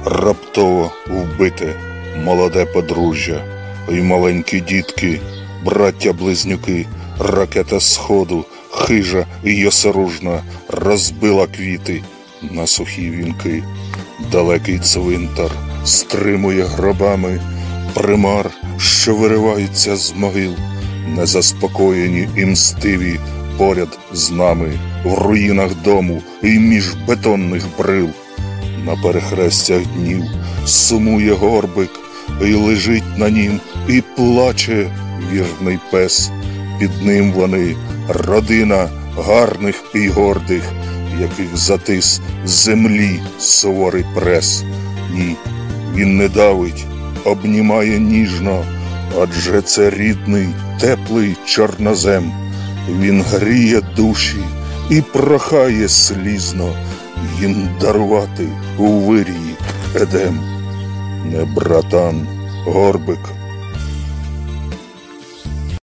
Раптово вбите молоде подружжя, і маленькі дітки, браття-близнюки. Ракета сходу, хижа і осоружна, розбила квіти на сухі вінки. Далекий цвинтар стримує гробами примар, що вириваються з могил. Незаспокоєні і мстиві поряд з нами, в руїнах дому і між бетонних брил. На перехрестях днів сумує горбик, і лежить на нім, і плаче вірний пес. Під ним вони — родина гарних і гордих, яких затис землі суворий прес. Ні, він не давить, обнімає ніжно, адже це рідний, теплий чорнозем. Він гріє душі і прохає слізно їм дарувати у вирії Едем. Не братан, горбик,